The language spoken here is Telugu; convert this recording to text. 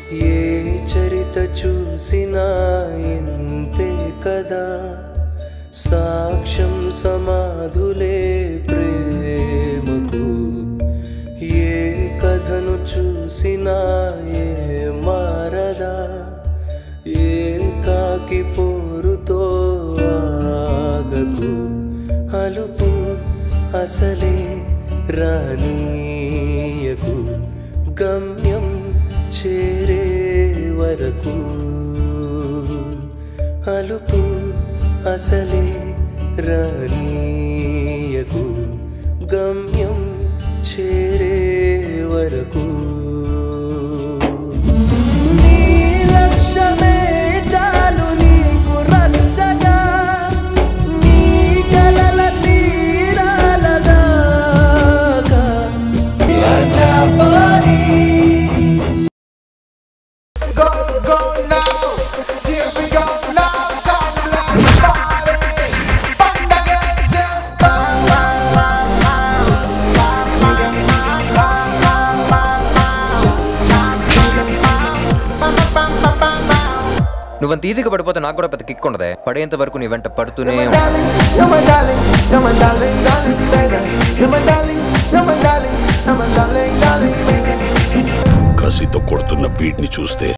ఏ చరిత చూసినా ఇంతే కదా, సాక్ష్యం సమాధులే ప్రేమకు. ఏ కథను చూసినా ఏ మారదా, ఏకాకి పోరుతో ఆగకు. అలుపు అసలే రానీయకు, గమ్యం చేరే వరకు. అలుపు అసలే రానీయకు, గమ్యం చేరే వరకు. నీ లక్ష్యమే చాలు నీకు రక్షగా, నీ కలల తీరాల దాకా. Go, go now, here we go now, come let's party, పండగే చేస్తా. నువ్వంత ఈజీగా పడిపోతే నాకు కూడా పెద్ద కిక్ ఉండదే. పడేంత వరకు నీ వెంట పడుతూనే కసితో కొడుతున్న బీట్ ని చూస్తే